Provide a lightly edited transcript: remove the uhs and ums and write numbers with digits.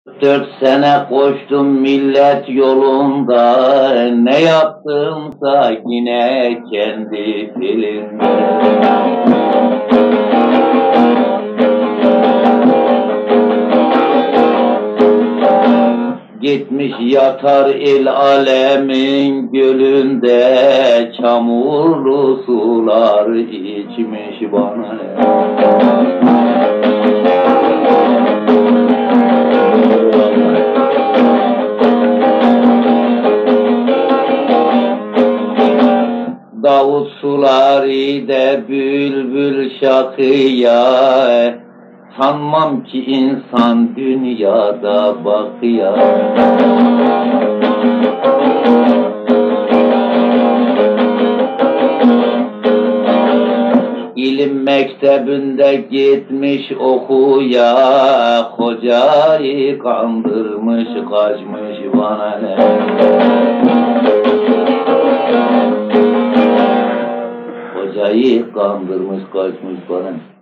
4 sene koştum millet yolunda, ne yaptımsa yine kendi dilimde. Gitmiş yatar el alemin gölünde, çamurlu sular içmiş bana. Davut suları de bülbül şakıya, sanmam ki insan dünyada bakıya. İlim mektebinde gitmiş okuya, hocayı kandırmış kaçmış bana ne. Hocayı kandırmış kaçmış bana.